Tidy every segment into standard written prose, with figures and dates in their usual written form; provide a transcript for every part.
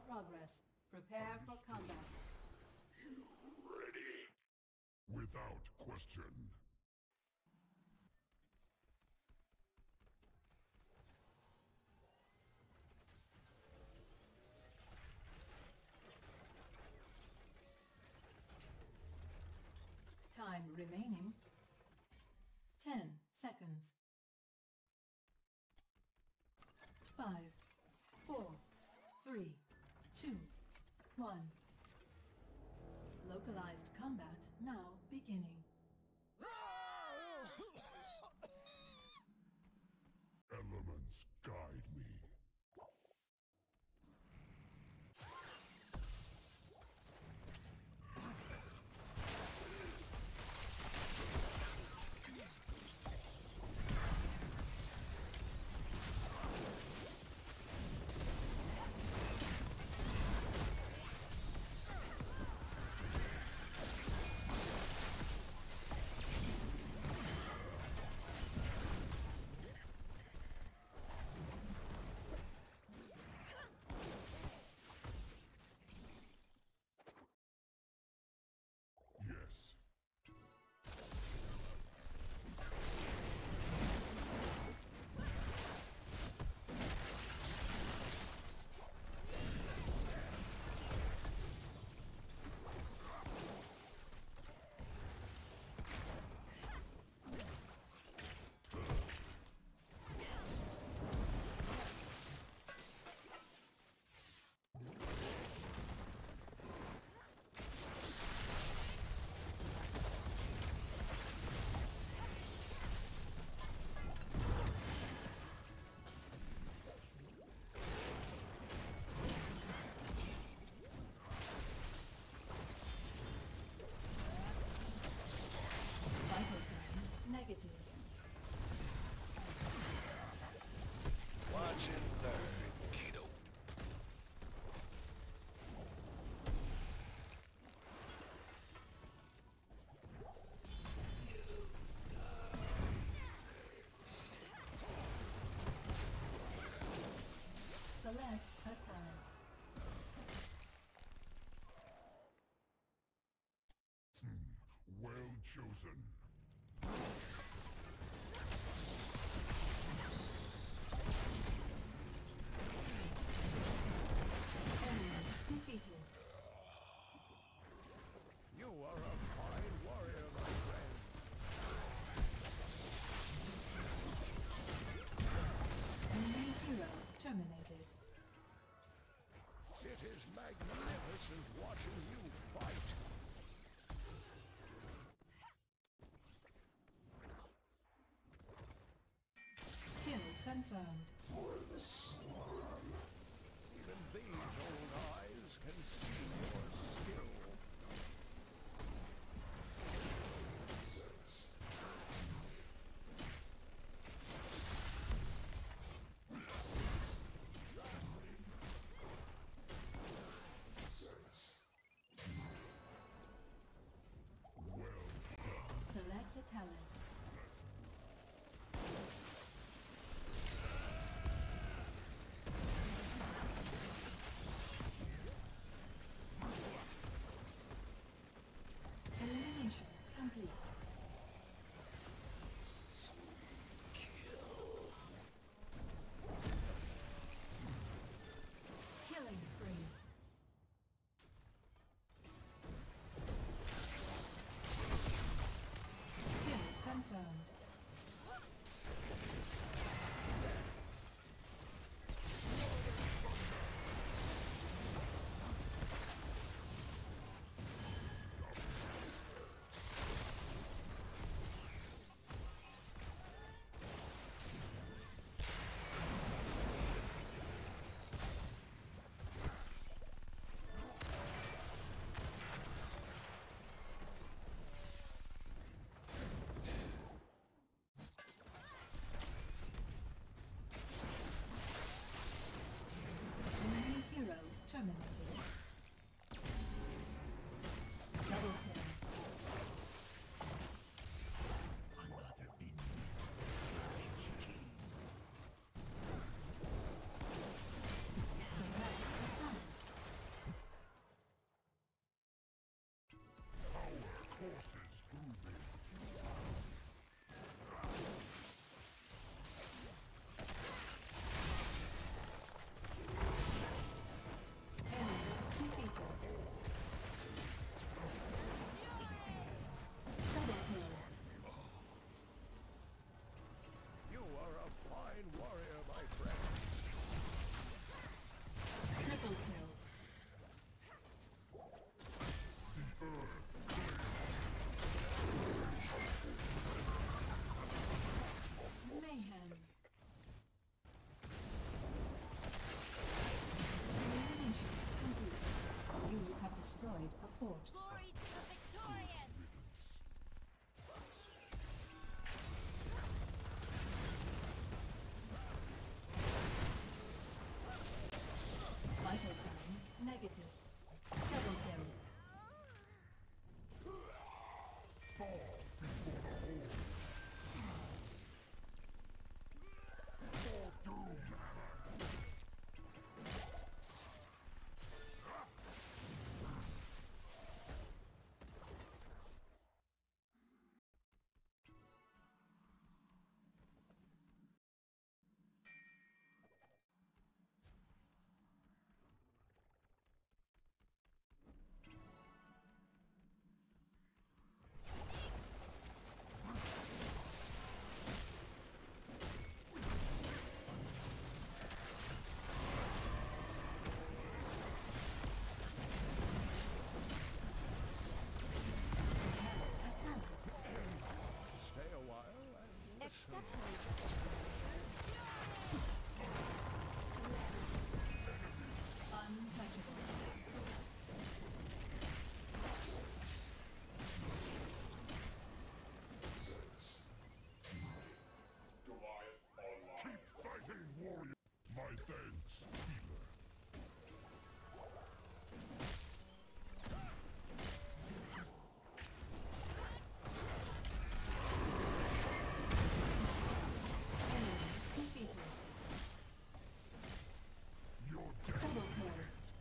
progress. Prepare for combat. Ready? Without question. Time remaining 10 seconds. 5, 4, 3, 2, 1. Localized combat now beginning. Elements guide me. Yes. Vital signs negative. Watch and learn, kiddo. Select a talent. Well chosen. Enemy defeated. You are a fine warrior, my friend. Enemy hero terminated. It is magnificent watching you fight. Kill confirmed. Even these old eyes can see your skill. Select a talent. Elimination complete. Killing spree. Kill confirmed. Enemy hero terminated. Double kill. Select a talent. fort. Glory to the victorious! Vital signs negative. Double kill. Fall before the horde. For doom. Stay a while and listen. Exceptionally Untouchable. Goliath online. Keep fighting, warrior. My thanks, healer. Enemy defeated. Your death. Double kill.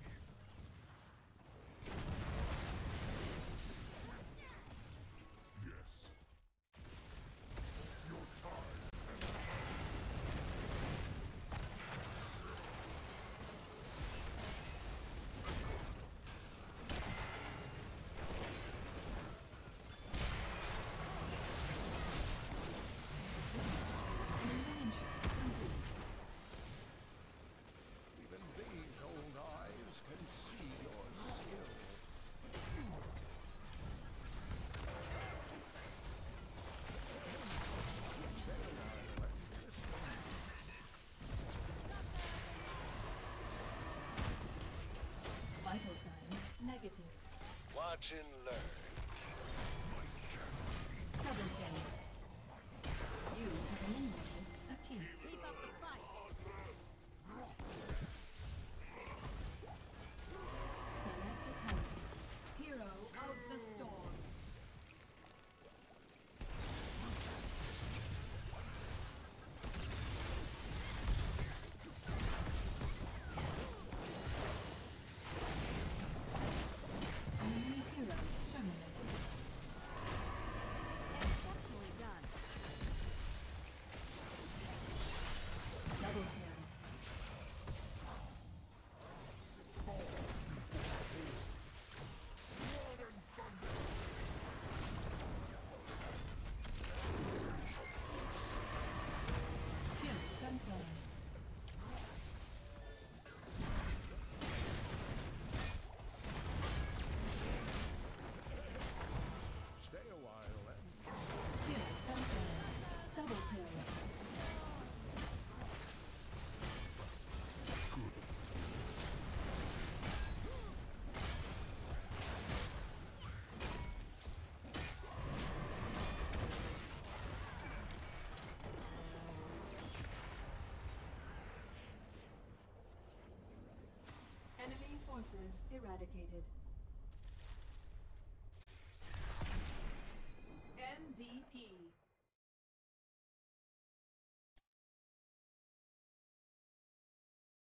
Yes. Your time. Elimination complete. Even these old eyes can see your skill. Stay a while and listen. Vital signs negative. Watch and learn. Double kill. You have eliminated a key. keep up the fight! Select a talent. Hero of the storm. Enemy hero terminated. Exceptionally done. Double kill. Kill confirmed. Stay a while and Kill confirmed. Double kill. Enemy forces eradicated.